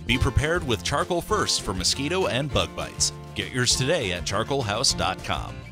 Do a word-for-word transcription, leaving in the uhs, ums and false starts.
Be prepared with Charcoal First for mosquito and bug bites. Get yours today at charcoal house dot com.